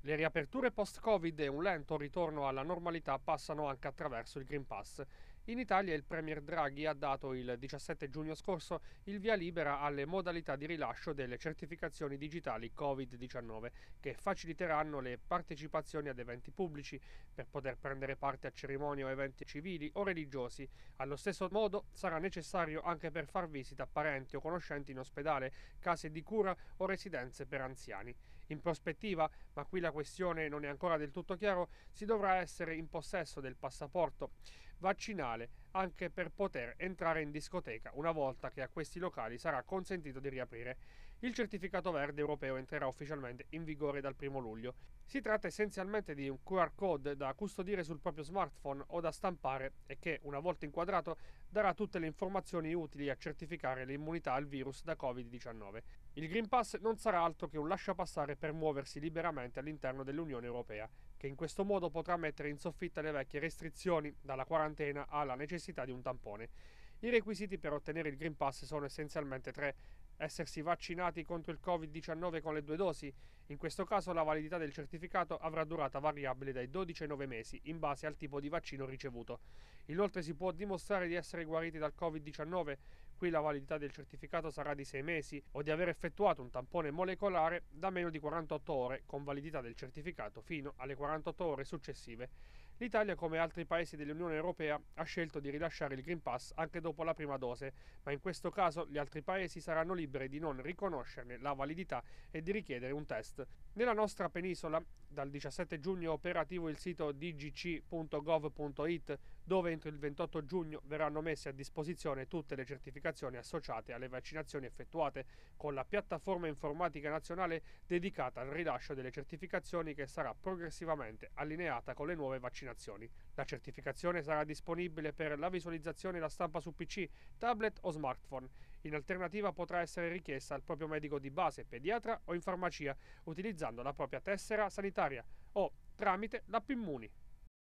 Le riaperture post-Covid e un lento ritorno alla normalità passano anche attraverso il Green Pass. In Italia il Premier Draghi ha dato il 17 giugno scorso il via libera alle modalità di rilascio delle certificazioni digitali Covid-19 che faciliteranno le partecipazioni ad eventi pubblici per poter prendere parte a cerimonie o eventi civili o religiosi. Allo stesso modo sarà necessario anche per far visita a parenti o conoscenti in ospedale, case di cura o residenze per anziani. In prospettiva, ma qui la questione non è ancora del tutto chiaro, si dovrà essere in possesso del passaporto vaccinale anche per poter entrare in discoteca una volta che a questi locali sarà consentito di riaprire. Il certificato verde europeo entrerà ufficialmente in vigore dal 1 luglio. Si tratta essenzialmente di un QR code da custodire sul proprio smartphone o da stampare e che, una volta inquadrato, darà tutte le informazioni utili a certificare l'immunità al virus da Covid-19. Il Green Pass non sarà altro che un lasciapassare per muoversi liberamente all'interno dell'Unione Europea, che in questo modo potrà mettere in soffitta le vecchie restrizioni, dalla quarantena alla necessità di un tampone. I requisiti per ottenere il Green Pass sono essenzialmente tre: essersi vaccinati contro il Covid-19 con le 2 dosi. In questo caso la validità del certificato avrà durata variabile dai 12 ai 9 mesi, in base al tipo di vaccino ricevuto. Inoltre si può dimostrare di essere guariti dal Covid-19, qui la validità del certificato sarà di 6 mesi, o di aver effettuato un tampone molecolare da meno di 48 ore, con validità del certificato fino alle 48 ore successive. L'Italia, come altri paesi dell'Unione Europea, ha scelto di rilasciare il Green Pass anche dopo la prima dose, ma in questo caso gli altri paesi saranno liberi di non riconoscerne la validità e di richiedere un test. Nella nostra penisola, dal 17 giugno è operativo il sito dgc.gov.it, dove entro il 28 giugno verranno messe a disposizione tutte le certificazioni associate alle vaccinazioni effettuate, con la piattaforma informatica nazionale dedicata al rilascio delle certificazioni che sarà progressivamente allineata con le nuove vaccinazioni. La certificazione sarà disponibile per la visualizzazione e la stampa su PC, tablet o smartphone. In alternativa potrà essere richiesta al proprio medico di base, pediatra o in farmacia, utilizzando la propria tessera sanitaria o tramite l'app Immuni.